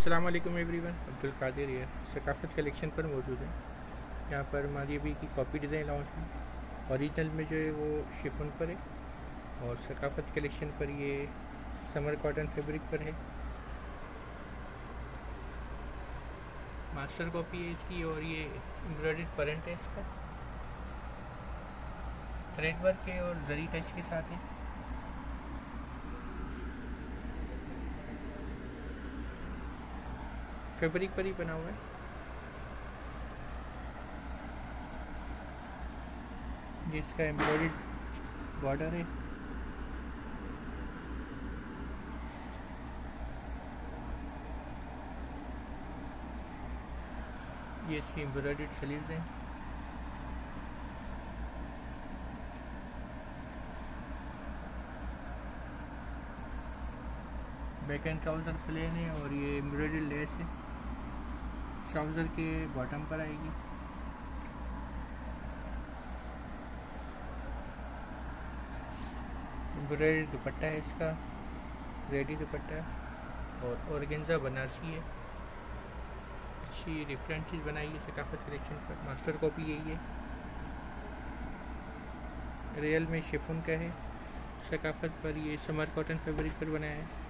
अस्सलाम वालेकुम एवरीवन। अब्दुल कादिर ये सकाफ़त कलेक्शन पर मौजूद है। यहाँ पर हमारी अभी की कॉपी डिज़ाइन लॉन्च है। ओरिजिनल में जो है वो शिफॉन पर है और सकाफ़त कलेक्शन पर ये समर कॉटन फैब्रिक पर है। मास्टर कॉपी है इसकी और ये एम्ब्रॉयडर्ड फ्रंट है इसका, थ्रेड वर्क है और जरी टच के साथ है। फैब्रिक पर ही बना हुआ है। ये इसका एम्ब्रॉयडर्ड बॉर्डर है। ये इसकी एम्ब्रॉयडर्ड स्लीव्स हैं। बैक एंड ट्राउज़र प्लेन है और ये एम्ब्रॉयडर्ड लेस है। ट्राउज़र के बॉटम पर आएगी। एम्ब्रॉयडर्ड दुपट्टा है इसका, रेडी दुपट्टा है और ऑर्गेन्जा बनारसी है। अच्छी डिफरेंट चीज़ बनाई है सकाफ़त कलेक्शन पर। मास्टर कॉपी यही है, रियल में शिफॉन का है। सकाफ़त पर ये समर कॉटन फैब्रिक पर बनाया है।